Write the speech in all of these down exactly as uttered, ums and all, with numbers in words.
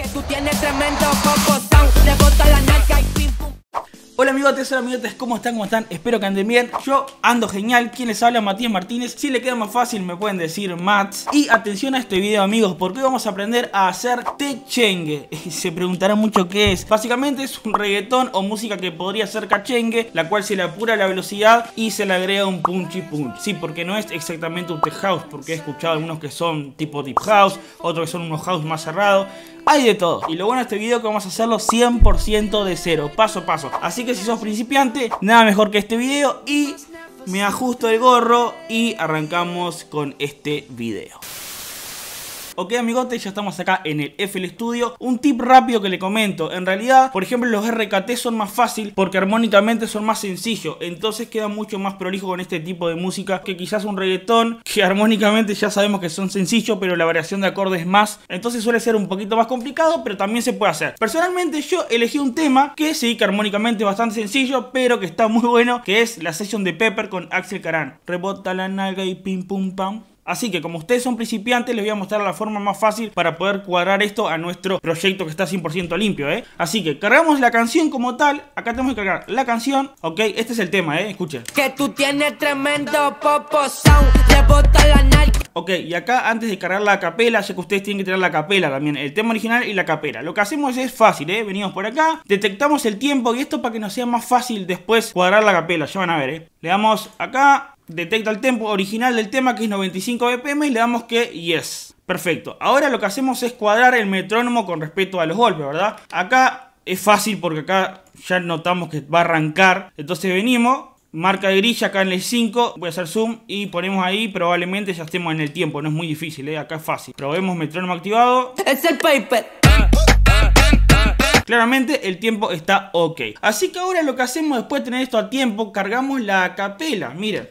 tú tienes tremendo popo sound, le bota la narca y pim pum. Hola amigotes, hola amigotes, ¿cómo están? ¿Cómo están? Espero que anden bien. Yo ando genial. ¿Quién les habla? Matías Martínez. Si le queda más fácil me pueden decir Mats. Y atención a este video, amigos, porque hoy vamos a aprender a hacer techengue. Se preguntarán mucho qué es. Básicamente es un reggaetón o música que podría ser cachengue, la cual se le apura la velocidad y se le agrega un punchy punch. Sí, porque no es exactamente un tech house, porque he escuchado algunos que son tipo deep house, otros que son unos house más cerrados. Hay de todo. Y lo bueno de este video es que vamos a hacerlo cien por ciento de cero, paso a paso. Así que si sos principiante, nada mejor que este video. Y me ajusto el gorro y arrancamos con este video. Ok amigotes, ya estamos acá en el F L Studio. Un tip rápido que le comento. En realidad, por ejemplo, los R K T son más fácil porque armónicamente son más sencillos. Entonces queda mucho más prolijo con este tipo de música que quizás un reggaetón, que armónicamente ya sabemos que son sencillos, pero la variación de acordes más. Entonces suele ser un poquito más complicado, pero también se puede hacer. Personalmente yo elegí un tema que sí, que armónicamente es bastante sencillo, pero que está muy bueno, que es la sesión de Pepper con Axel Caran. Rebota la nalga y pim pum pam. Así que como ustedes son principiantes, les voy a mostrar la forma más fácil para poder cuadrar esto a nuestro proyecto que está cien por ciento limpio, ¿eh? Así que cargamos la canción como tal. Acá tenemos que cargar la canción, ¿ok? Este es el tema, ¿eh? Escuchen. Que tú tienes tremendo popo sound, le bota la narca. Ok, y acá antes de cargar la capela, ya que ustedes tienen que tener la capela también, el tema original y la capela. Lo que hacemos es fácil, ¿eh? Venimos por acá, detectamos el tiempo y esto para que nos sea más fácil después cuadrar la capela, ya van a ver, ¿eh? Le damos acá, detecta el tempo original del tema que es noventa y cinco B P M y le damos que yes. Perfecto. Ahora lo que hacemos es cuadrar el metrónomo con respecto a los golpes, ¿verdad? Acá es fácil porque acá ya notamos que va a arrancar. Entonces venimos, marca de grilla acá en el cinco, voy a hacer zoom y ponemos ahí, probablemente ya estemos en el tiempo, no es muy difícil, ¿eh? Acá es fácil. Probemos metrónomo activado. Es el paper. Claramente el tiempo está ok. Así que ahora lo que hacemos después de tener esto a tiempo, cargamos la capela, miren.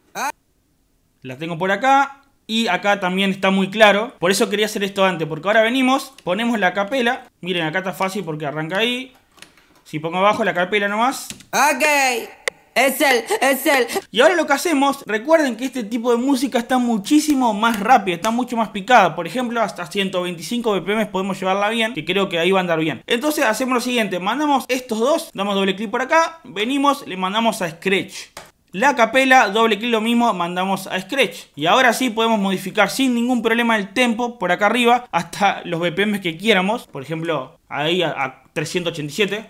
La tengo por acá y acá también está muy claro. Por eso quería hacer esto antes, porque ahora venimos, ponemos la capela. Miren, acá está fácil porque arranca ahí. Si pongo abajo la capela nomás. Ok, es él, es él. Y ahora lo que hacemos, recuerden que este tipo de música está muchísimo más rápida, está mucho más picada. Por ejemplo, hasta ciento veinticinco B P M podemos llevarla bien, que creo que ahí va a andar bien. Entonces hacemos lo siguiente, mandamos estos dos, damos doble clic por acá, venimos, le mandamos a Scratch. La capela, doble clic lo mismo, mandamos a Scratch. Y ahora sí podemos modificar sin ningún problema el tempo por acá arriba hasta los B P M que quieramos. Por ejemplo, ahí a, a trescientos ochenta y siete.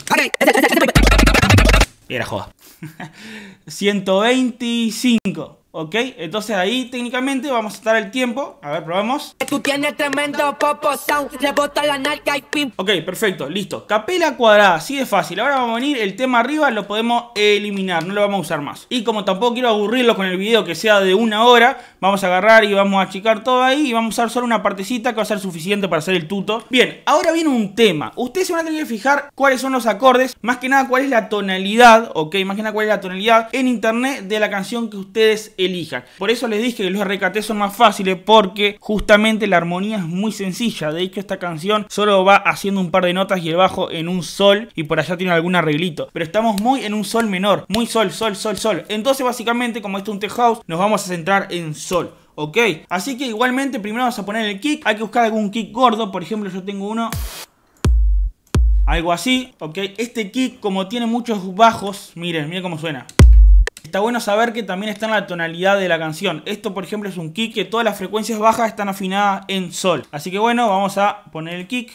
Era joda. ciento veinticinco. Ok, entonces ahí técnicamente vamos a estar el tiempo. A ver, probamos. Tú tienes tremendo popo sound, le bota la narca y pim. Ok, perfecto, listo. Capela cuadrada, así de fácil. Ahora vamos a venir, el tema arriba lo podemos eliminar, no lo vamos a usar más. Y como tampoco quiero aburrirlos con el video que sea de una hora, vamos a agarrar y vamos a achicar todo ahí y vamos a usar solo una partecita que va a ser suficiente para hacer el tuto. Bien, ahora viene un tema. Ustedes se van a tener que fijar cuáles son los acordes, más que nada cuál es la tonalidad, ok, más que nada cuál es la tonalidad en internet de la canción que ustedes elijan. Por eso les dije que los R K T son más fáciles, porque justamente la armonía es muy sencilla. De hecho esta canción solo va haciendo un par de notas y el bajo en un sol y por allá tiene algún arreglito, pero estamos muy en un sol menor, muy sol, sol, sol, sol. Entonces básicamente como esto es un tech house, nos vamos a centrar en sol. Ok, así que igualmente primero vamos a poner el kick. Hay que buscar algún kick gordo, por ejemplo yo tengo uno algo así, ok. Este kick como tiene muchos bajos, miren, miren cómo suena. Está bueno saber que también está en la tonalidad de la canción. Esto por ejemplo es un kick que todas las frecuencias bajas están afinadas en sol. Así que bueno, vamos a poner el kick.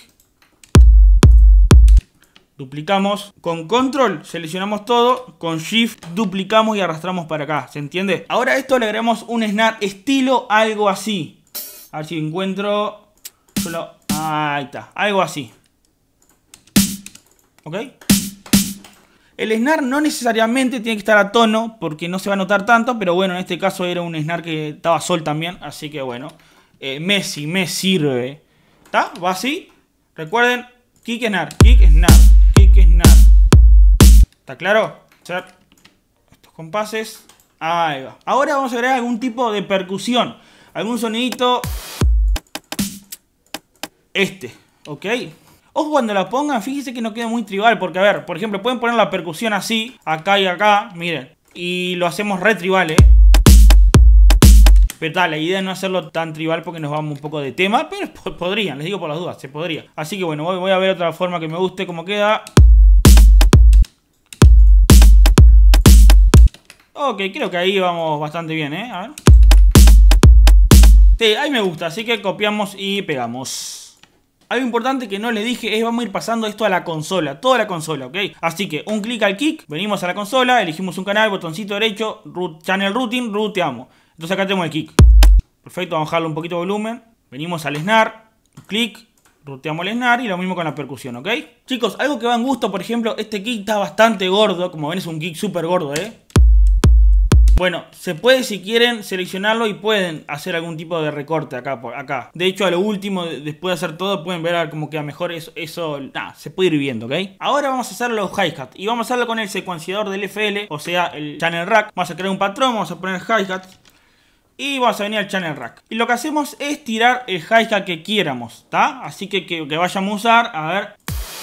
Duplicamos. Con control seleccionamos todo. Con shift duplicamos y arrastramos para acá. ¿Se entiende? Ahora a esto le agregamos un snare estilo algo así. A ver si encuentro. Solo... Ahí está. Algo así. ¿Ok? El snare no necesariamente tiene que estar a tono porque no se va a notar tanto, pero bueno, en este caso era un snare que estaba sol también, así que bueno, eh, Messi, me sirve. ¿Está? Va así. Recuerden, kick snare, kick snare, kick snare. ¿Está claro? Hacer estos compases. Ahí va. Ahora vamos a agregar algún tipo de percusión, algún sonidito. Este, ¿ok? Ojo cuando la pongan, fíjense que no queda muy tribal, porque a ver, por ejemplo, pueden poner la percusión así, acá y acá, miren, y lo hacemos re tribal, ¿eh? Pero tal, la idea es no hacerlo tan tribal porque nos vamos un poco de tema, pero podrían, les digo por las dudas, se podría. Así que bueno, voy, voy a ver otra forma que me guste cómo queda. Ok, creo que ahí vamos bastante bien, ¿eh? A ver. Sí, ahí me gusta, así que copiamos y pegamos. Algo importante que no les dije es vamos a ir pasando esto a la consola, toda la consola, ¿ok? Así que un clic al kick, venimos a la consola, elegimos un canal, botoncito derecho, root, channel routing, routeamos. Entonces acá tenemos el kick. Perfecto, vamos a bajarle un poquito de volumen. Venimos al snare, clic, routeamos el snare y lo mismo con la percusión, ¿ok? Chicos, algo que va en gusto, por ejemplo, este kick está bastante gordo, como ven es un kick súper gordo, ¿eh? Bueno, se puede si quieren seleccionarlo y pueden hacer algún tipo de recorte acá, por acá. De hecho, a lo último, después de hacer todo, pueden ver cómo queda mejor eso. Eso nah, se puede ir viendo, ¿ok? Ahora vamos a hacer los hi-hat y vamos a hacerlo con el secuenciador del F L, o sea, el channel rack. Vamos a crear un patrón, vamos a poner hi-hat y vamos a venir al channel rack. Y lo que hacemos es tirar el hi-hat que quieramos, ¿está? Así que, que que vayamos a usar, a ver.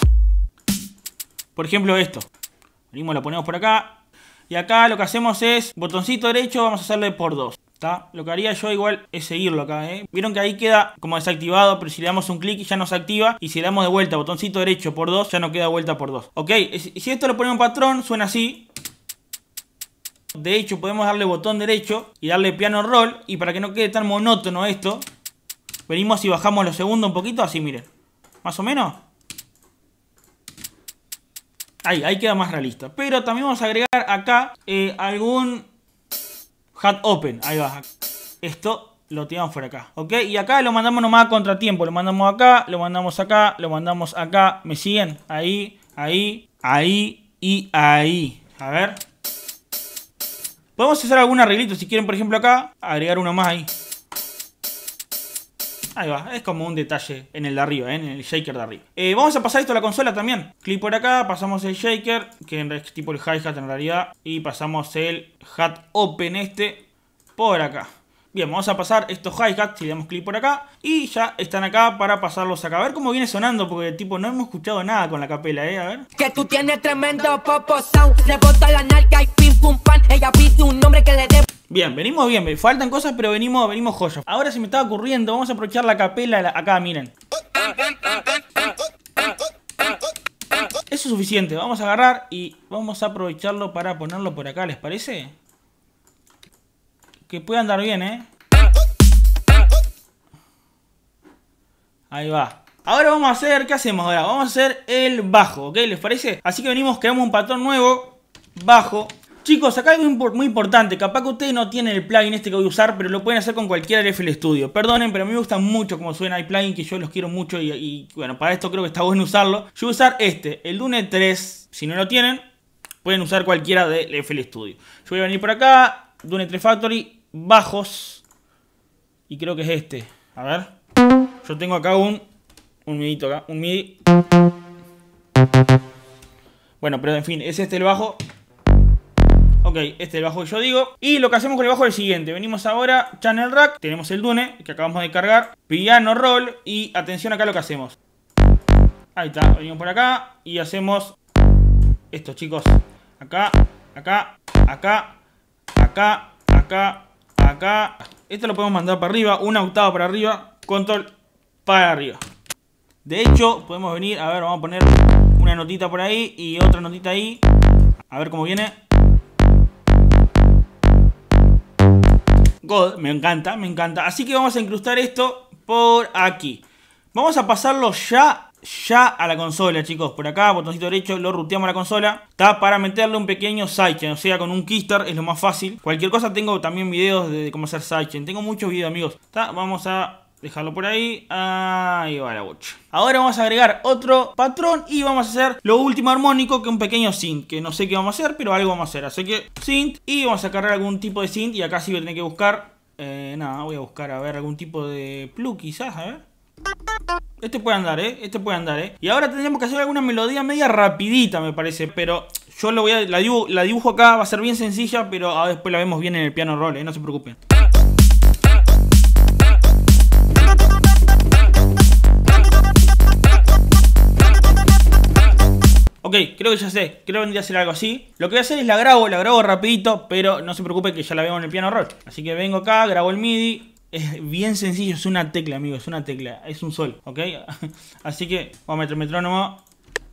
Por ejemplo, esto. Venimos, lo ponemos por acá. Y acá lo que hacemos es, botoncito derecho, vamos a hacerle por dos, ¿está? Lo que haría yo igual es seguirlo acá, ¿eh? Vieron que ahí queda como desactivado, pero si le damos un clic ya nos activa. Y si le damos de vuelta, botoncito derecho por dos, ya no queda vuelta por dos. Ok, si esto lo ponemos en patrón, suena así. De hecho, podemos darle botón derecho y darle piano roll. Y para que no quede tan monótono esto, venimos y bajamos los segundos un poquito, así miren. Más o menos. Ahí, ahí queda más realista. Pero también vamos a agregar acá eh, algún hat open. Ahí va. Esto lo tiramos por acá. ¿Ok? Y acá lo mandamos nomás a contratiempo. Lo mandamos acá, lo mandamos acá, lo mandamos acá. ¿Me siguen? Ahí, ahí, ahí y ahí. A ver. Podemos hacer algún arreglito. Si quieren, por ejemplo, acá, agregar uno más ahí. Ahí va, es como un detalle en el de arriba, ¿eh? En el shaker de arriba. Eh, vamos a pasar esto a la consola también. Clic por acá, pasamos el shaker, que es tipo el hi-hat en realidad. Y pasamos el hat open este por acá. Bien, vamos a pasar estos hi-hats, si le damos clic por acá. Y ya están acá para pasarlos acá. A ver cómo viene sonando, porque tipo no hemos escuchado nada con la capela, ¿eh? A ver. Que tú tienes tremendo popo sound. Le bota la narca y pim pum pan. Ella pide un nombre que le dé. Bien, venimos bien, me faltan cosas, pero venimos, venimos joyas. Ahora se me estaba ocurriendo, vamos a aprovechar la capela acá, miren. Eso es suficiente, vamos a agarrar y vamos a aprovecharlo para ponerlo por acá, ¿les parece? Que pueda andar bien, ¿eh? Ahí va. Ahora vamos a hacer, ¿qué hacemos ahora? Vamos a hacer el bajo, ¿ok? ¿Les parece? Así que venimos, creamos un patrón nuevo, bajo. Chicos, acá algo muy importante, capaz que ustedes no tienen el plugin este que voy a usar, pero lo pueden hacer con cualquier F L Studio. Perdonen, pero a mí me gusta mucho cómo suena el plugin, que yo los quiero mucho y, y bueno, para esto creo que está bueno usarlo. Yo voy a usar este, el Dune tres, si no lo tienen, pueden usar cualquiera del F L Studio. Yo voy a venir por acá, Dune tres Factory, bajos, y creo que es este. A ver, yo tengo acá un, un midito acá, un midi. Bueno, pero en fin, es este el bajo. Ok, este es el bajo que yo digo. Y lo que hacemos con el bajo es el siguiente. Venimos ahora, channel rack, tenemos el Dune que acabamos de cargar, piano roll y atención acá lo que hacemos. Ahí está, venimos por acá y hacemos esto, chicos. Acá, acá, acá, acá, acá, acá. Esto lo podemos mandar para arriba, una octava para arriba, control para arriba. De hecho, podemos venir, a ver, vamos a poner una notita por ahí y otra notita ahí. A ver cómo viene. God, me encanta, me encanta. Así que vamos a incrustar esto por aquí. Vamos a pasarlo ya, ya a la consola, chicos. Por acá, botoncito derecho, lo ruteamos a la consola. Está para meterle un pequeño sidechain. O sea, con un keystar es lo más fácil. Cualquier cosa, tengo también videos de cómo hacer sidechain. Tengo muchos videos, amigos. ¿Está? Vamos a dejarlo por ahí. Ahí va la bocha. Ahora vamos a agregar otro patrón y vamos a hacer lo último armónico, que es un pequeño synth, que no sé qué vamos a hacer, pero algo vamos a hacer. Así que synth, y vamos a cargar algún tipo de synth. Y acá sí voy a tener que buscar, eh, nada, voy a buscar a ver algún tipo de plug quizás, a ver. Este puede andar, eh, este puede andar, eh. Y ahora tendremos que hacer alguna melodía media rapidita, me parece, pero yo lo voy a, la dibujo, la dibujo acá, va a ser bien sencilla, pero después la vemos bien en el piano roll, eh, no se preocupen. Ok, Ok, creo que ya sé, creo que vendría a ser algo así. Lo que voy a hacer es la grabo, la grabo rapidito, pero no se preocupe que ya la veo en el piano roll. Así que vengo acá, grabo el MIDI. Es bien sencillo, es una tecla, amigos, es una tecla, es un sol, ¿ok? Así que vamos a meter el metrónomo.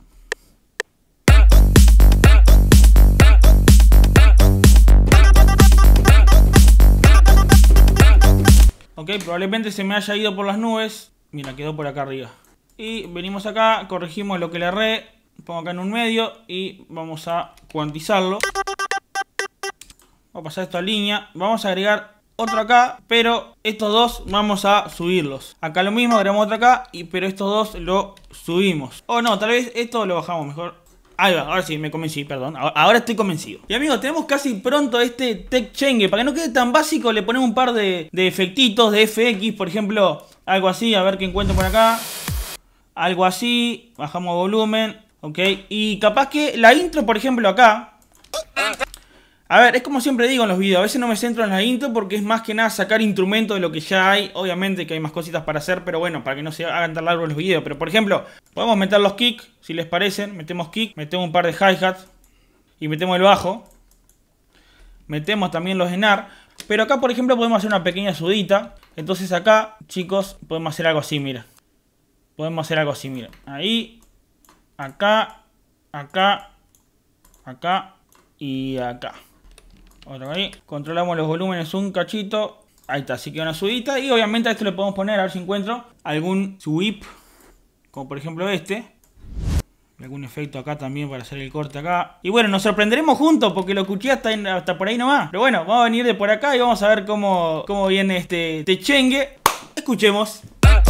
Ok, probablemente se me haya ido por las nubes. Mira, quedó por acá arriba. Y venimos acá, corregimos lo que le erré. Pongo acá en un medio y vamos a cuantizarlo. Vamos a pasar esto a línea. Vamos a agregar otro acá, pero estos dos vamos a subirlos. Acá lo mismo, agregamos otro acá, y, pero estos dos lo subimos. O no, tal vez esto lo bajamos mejor. Ahí va, ahora sí, me convencí, perdón. Ahora estoy convencido. Y amigos, tenemos casi pronto este Tech Change. Para que no quede tan básico, le ponemos un par de, de efectitos de F X. Por ejemplo, algo así, a ver qué encuentro por acá. Algo así, bajamos volumen. Ok, y capaz que la intro, por ejemplo, acá. A ver, es como siempre digo en los videos, a veces no me centro en la intro porque es más que nada sacar instrumentos de lo que ya hay. Obviamente que hay más cositas para hacer, pero bueno, para que no se hagan tan largos los videos. Pero por ejemplo, podemos meter los kicks, si les parecen. Metemos kick, metemos un par de hi-hats y metemos el bajo. Metemos también los snare. Pero acá, por ejemplo, podemos hacer una pequeña sudita. Entonces acá, chicos, podemos hacer algo así, mira. Podemos hacer algo así, mira. Ahí, acá, acá, acá y acá. Otro ahí. Controlamos los volúmenes un cachito. Ahí está, así que una subidita. Y obviamente a esto le podemos poner, a ver si encuentro algún sweep, como por ejemplo este. Algún efecto acá también para hacer el corte acá. Y bueno, nos sorprenderemos juntos porque lo escuché hasta, en, hasta por ahí nomás. Pero bueno, vamos a venir de por acá y vamos a ver cómo, cómo viene este techengue. Escuchemos.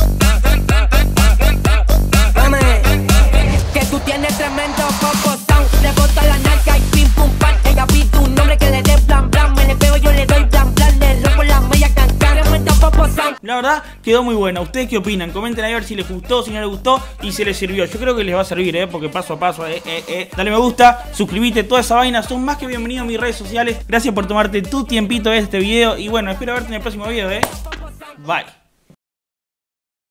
Que tú tienes tremendo poco sound. Le bota la narca y pim pum pan. Ella pide un nombre que le dé plan plan. Me le pego, yo le doy plan plan. Le rompo la media can can. Tremendo poco sound. La verdad, quedó muy buena. ¿Ustedes qué opinan? Comenten ahí a ver si les gustó, si no les gustó y si les sirvió. Yo creo que les va a servir, ¿eh? Porque paso a paso, eh, eh, eh. Dale me gusta, suscríbete, toda esa vaina. Son más que bienvenidos a mis redes sociales. Gracias por tomarte tu tiempito de este video. Y bueno, espero verte en el próximo video, ¿eh? Bye.